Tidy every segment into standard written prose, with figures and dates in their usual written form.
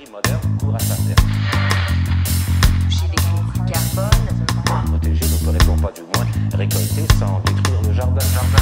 l'industrie moderne court à sa perte. Chez les crédits carbone. Protéger ne pourrait pas du moins récolter sans détruire le jardin.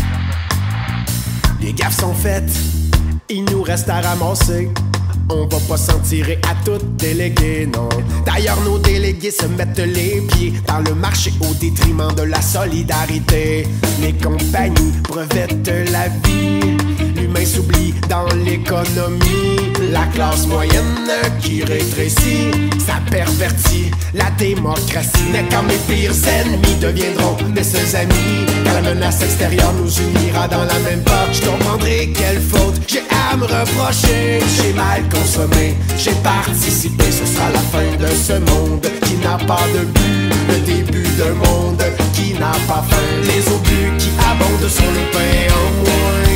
Les gaffes sont faites, il nous reste à ramasser. On va pas s'en tirer à tout déléguer, non. D'ailleurs, nos délégués se mettent les pieds dans le marché au détriment de la solidarité. Les compagnies brevettent la vie, l'humain s'oublie dans l'économie. La classe moyenne qui rétrécit, ça pervertit la démocratie. Mais quand mes pires ennemis deviendront mes seuls amis, quand la menace extérieure nous unira dans la même porte, je comprendrai quelle faute j'ai à me reprocher. J'ai mal consommé, j'ai participé, ce sera la fin de ce monde qui n'a pas de but, le début d'un monde qui n'a pas faim. Les obus qui abondent sur le pain en moins.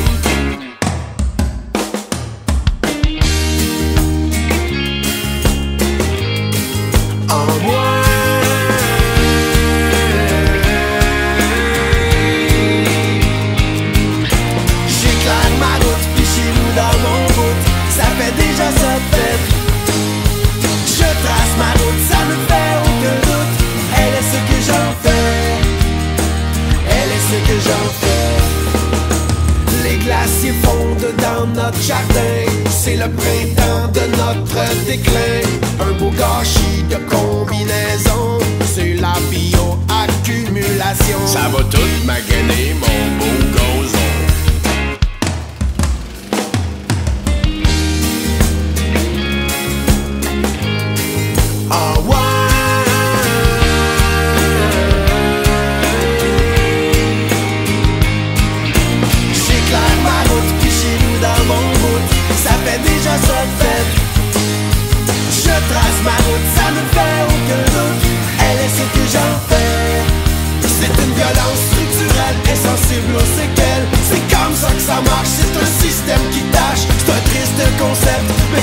Dans notre jardin, c'est le printemps de notre déclin. Un beau gâchis de combinaison, c'est la bioaccumulation. Ça va tout maganer mon beau gazon. Ah ouais. Déjà ça fait, je trace ma route, ça ne fait aucun doute. Elle est ce que j'en fais. C'est une violence structurelle, insensible aux séquelles. C'est comme ça que ça marche, c'est un système qui tâche. C'est un triste concept,